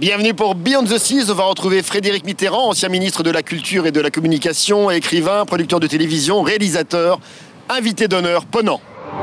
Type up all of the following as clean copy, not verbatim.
Bienvenue pour Beyond the Seas. On va retrouver Frédéric Mitterrand, ancien ministre de la Culture et de la Communication, écrivain, producteur de télévision, réalisateur, invité d'honneur, Ponant.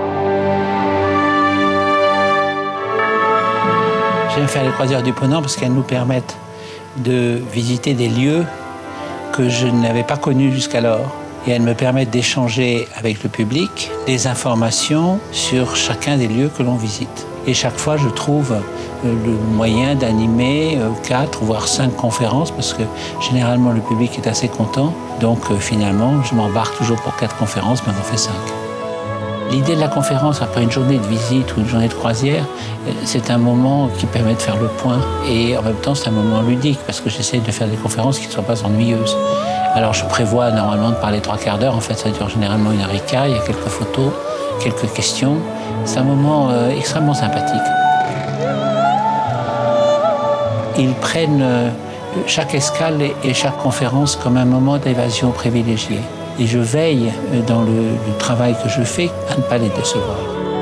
J'aime faire les croisières du Ponant parce qu'elles nous permettent de visiter des lieux que je n'avais pas connus jusqu'alors. Et elles me permettent d'échanger avec le public des informations sur chacun des lieux que l'on visite. Et chaque fois, je trouve le moyen d'animer 4 voire 5 conférences parce que généralement le public est assez content. Donc finalement, je m'embarque toujours pour 4 conférences, mais on en fait 5. L'idée de la conférence après une journée de visite ou une journée de croisière, c'est un moment qui permet de faire le point. Et en même temps, c'est un moment ludique parce que j'essaie de faire des conférences qui ne soient pas ennuyeuses. Alors je prévois normalement de parler 3/4 d'heure. En fait, ça dure généralement 1h15. Il y a quelques photos, quelques questions. C'est un moment extrêmement sympathique. Ils prennent chaque escale et chaque conférence comme un moment d'évasion privilégié. Et je veille dans le travail que je fais à ne pas les décevoir.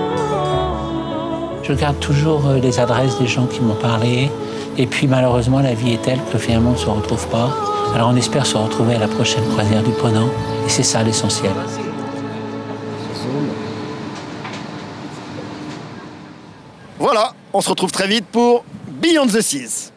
Je garde toujours les adresses des gens qui m'ont parlé. Et puis malheureusement, la vie est telle que finalement on ne se retrouve pas. Alors on espère se retrouver à la prochaine croisière du Ponant. Et c'est ça l'essentiel. Voilà, on se retrouve très vite pour Beyond the Seas.